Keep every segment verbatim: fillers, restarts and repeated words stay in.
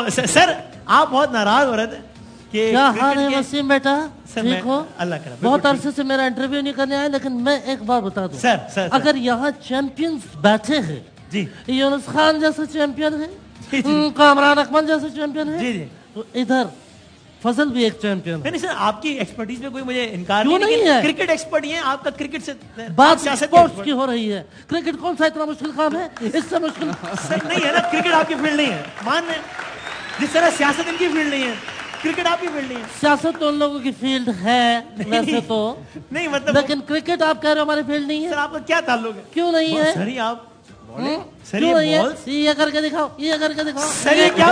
سر آپ بہت ناراض ہو رہے تھے کہ کیا حال ہے وسیم بیٹا؟ ٹھیک ہو؟ اللہ کرے. بہت عرصے سے میرا انٹرویو نہیں کرنے آئے, لیکن میں ایک بار بتا دوں سر سر اگر یہاں چیمپئنز بیٹھے ہیں, جی یونس خان جیسا چیمپئن ہے, کامران اکمل جیسا چیمپئن ہے, جی جی تو ادھر فضل بھی ایک چیمپئن ہے. نہیں سر, آپ کی ایکسپرٹیز میں کوئی مجھے انکار کیوں نہیں ہے؟ کرکٹ ایکسپرٹ ہی ہیں آپ کا, کرکٹ سے بات اسپورٹس کی ہو رہی ہے. کرکٹ کون سا اتنا مشکل کام ہے؟ اس سے مشکل سر نہیں ہے نا, کرکٹ آپ کی فیلڈ نہیں ہے, مان رہے ہیں. جس طرح سیاست ان کی فیلڈ نہیں ہے, کرکٹ آپ کی فیلڈ نہیں ہے. سیاست تو ان لوگوں کی فیلڈ ہے ویسے تو, نہیں مطلب, لیکن کرکٹ آپ کہہ رہے ہو ہماری فیلڈ نہیں ہے. سر آپ کا کیا تعلق ہے؟ کیوں نہیں ہے؟ سر یہ آپ کیوں نہیں ہے؟ یہ کر کے دکھاؤ, یہ کر کے دکھاؤ. سر یہ کیا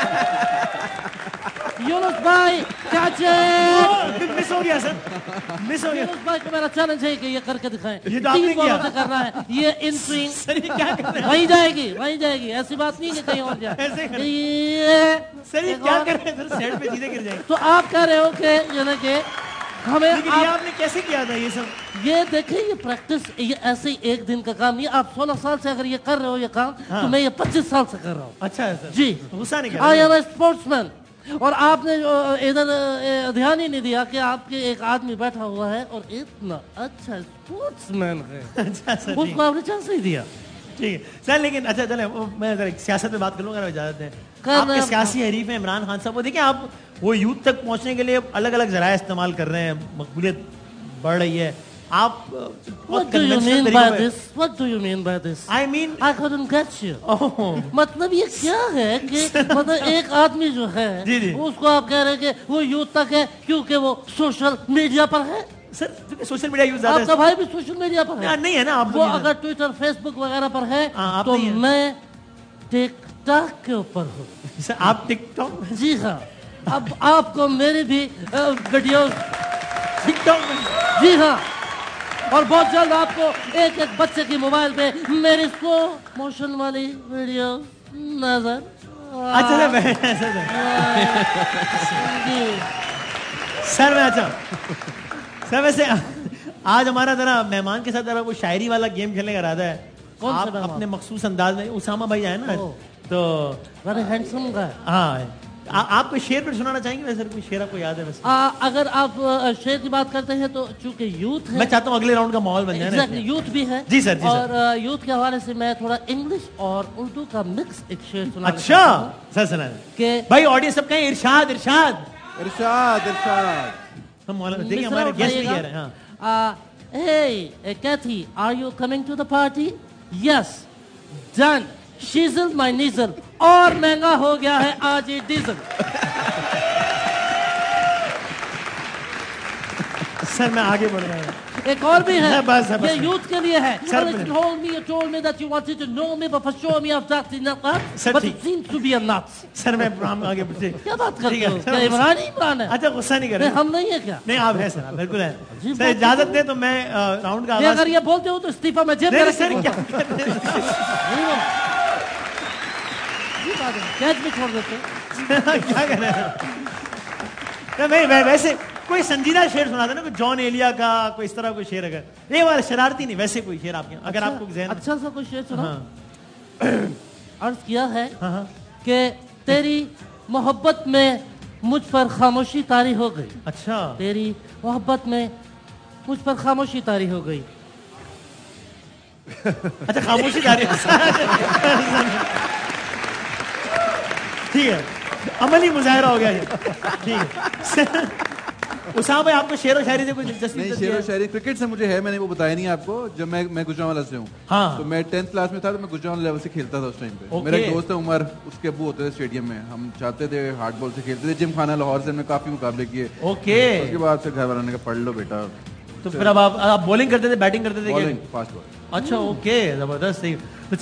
یونس بھائی کیچ مس ہو گیا, سر مس ہو گیا. یونس بھائی کو میرا چیلنج ہے کہ یہ کر کے دکھائیں. یہ تو آپ نے کیا کر رہا ہے یہ ان سوئنگ. سر یہ کیا کر رہے ہیں؟ وہیں جائے گی, وہیں جائے گی, ایسی بات نہیں کہ کہیں اور جائے. سر یہ کیا کر رہے ہیں؟ سر سیٹ پہ چیزیں گر جائیں. تو آپ کہہ رہے ہو کہ یعنی کہ ہمیں یہ آپ نے کیسے کیا تھا یہ سب؟ یہ دیکھیں یہ پریکٹس, یہ ایسے ہی ایک دن کا کام نہیں. آپ سولہ سال سے اگر یہ کر رہے ہو یہ کام, تو میں یہ پچیس سال سے کر رہا ہوں. اچھا ہے سر, جی غصہ نہیں کر آئی ایم اے اسپورٹس مین. اور آپ نے ادھر دھیان ہی نہیں دیا کہ آپ کے ایک آدمی بیٹھا ہوا ہے اور اتنا اچھا اسپورٹس مین ہے, اس کو آپ نے چانس نہیں دیا. ٹھیک ہے سر, لیکن اچھا چلیں میں سیاست میں بات کر لوں گا, اجازت دیں. آپ کے سیاسی حریف ہیں عمران خان صاحب, وہ دیکھیں آپ وہ یوتھ تک پہنچنے کے لیے الگ الگ ذرائع استعمال کر رہے ہیں, مقبولیت بڑھ رہی ہے. آپ What do you mean by this? What do you mean by this? I mean I couldn't get you. مطلب یہ کیا ہے کہ مطلب ایک آدمی جو ہے اس کو آپ کہہ رہے ہیں کہ وہ یوتھ تک ہے کیونکہ وہ سوشل میڈیا پر ہے. سر سوشل میڈیا یوز زیادہ ہے. آپ کا بھائی بھی سوشل میڈیا پر ہے. نہیں ہے نا, وہ اگر ٹویٹر فیس بک وغیرہ پر ہے تو میں ٹک ٹاک کے اوپر ہوں. سر آپ ٹک ٹاک؟ جی ہاں, اب آپ کو میری بھی ویڈیوز ٹک ٹاک. جی ہاں, اور بہت جلد آپ کو ایک ایک بچے کی موبائل پہ میری سلو موشن والی ویڈیو نظر. اچھا سر میں اچھا سر ویسے آج ہمارا ذرا مہمان کے ساتھ ذرا وہ شاعری والا گیم کھیلنے کا ارادہ ہے. آپ اپنے مخصوص انداز میں, اسامہ بھائی آئے نا تو بڑے ہینڈسم کا. ہاں آپ کو شعر پر سنانا چاہیں گے ویسے, کوئی شعر آپ کو یاد ہے ویسے؟ اگر آپ شعر کی بات کرتے ہیں تو چونکہ یوتھ ہے, میں چاہتا ہوں اگلے راؤنڈ کا ماحول بن جائے. یوتھ بھی ہے جی سر, اور یوتھ کے حوالے سے میں تھوڑا انگلش اور اردو کا مکس ایک شعر سنا. اچھا سر سنا کہ بھائی آڈینس سب کہیں ارشاد ارشاد ارشاد ارشاد. ہم مولانا دیکھیں ہمارے گیسٹ بھی کہہ رہے ہیں. ہاں, hey Kathy, are you coming to the party? Yes. Done. شیزل مائی نیزل, اور مہنگا ہو گیا ہے آج یہ ڈیزل. سر میں آگے بڑھ رہا ہوں. ایک اور بھی ہے, یہ یوتھ کے لیے ہے. سر میں آگے بڑھتے. کیا بات کرتے ہو, عمران ہی عمران ہے. اچھا غصہ نہیں کر رہے, ہم نہیں ہے کیا؟ نہیں آپ ہیں سر, بالکل ہے. سر اجازت دیں تو میں راؤنڈ کا اگر یہ بولتے ہو تو استعفیٰ میں جیب میں رکھ سر کیا کیچ بھی چھوڑ دیتے. کیا کر رہے ہیں ویسے کوئی سنجیدہ شعر سنا دے نا, کوئی جان ایلیا کا, کوئی اس طرح کوئی شعر. اگر یہ والا شرارتی نہیں, ویسے کوئی شعر آپ کے اگر آپ کو ذہن اچھا سا کوئی شعر سنا. عرض کیا ہے کہ تیری محبت میں مجھ پر خاموشی طاری ہو گئی. اچھا, تیری محبت میں مجھ پر خاموشی طاری ہو گئی. اچھا خاموشی طاری, ٹھیک ہے, عملی مظاہرہ ہو گیا. ٹھیک ہے اسامہ بھائی, آپ کو شعر و شاعری سے کوئی دلچسپی؟ نہیں, شعر و شاعری کرکٹ سے مجھے ہے, میں نے وہ بتایا نہیں آپ کو. جب میں میں گجرانوالا سے ہوں, تو میں ٹینتھ کلاس میں تھا تو میں گجرانوالا لیول سے کھیلتا تھا اس ٹائم پہ. میرا ایک دوست ہے عمر, اس کے ابو ہوتے تھے اسٹیڈیم میں, ہم چاہتے تھے ہارڈ بال سے کھیلتے تھے. جم خانہ لاہور سے ہم نے کافی مقابلے کیے. اوکے, اس کے بعد پھر گھر والوں نے کہا پڑھ لو بیٹا. تو پھر اب آپ بولنگ کرتے تھے, بیٹنگ کرتے تھے, فاسٹ بال. اچھا اوکے, زبردست.